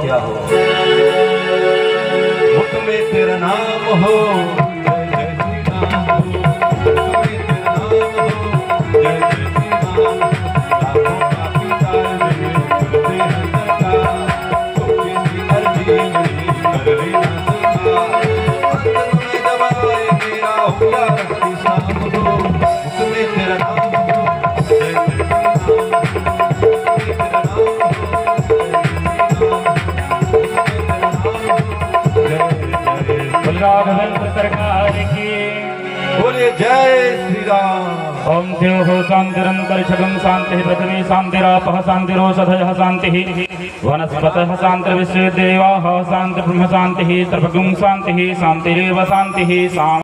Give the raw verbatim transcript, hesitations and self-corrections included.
क्या हो। मुख में तेरा नाम हो, जय जय श्री राम हो। मुख में तेरा नाम हो, जय जय श्री राम हो। लाखों पापी तारे करते हैं सरकार, छोटी सी अर्जी मेरी कर लेना स्वीकार। अंत में दबाए मेरा हुआ रखती शाम हो। मुख में तेरा नाम हो, जय जय श्री राम हो। राघवेंद्र सरकार की बोले जय श्री राम। ओम देव शांतिरंतर शगम शांति पृथ्वी शांतिरापः शांतिरोषधयः शांतिः वनस्पतयः शांतिर्विश्वे देवाः शांति ब्रह्म शांतिः सर्वगुण शांतिः शांतिरेव शांतिः।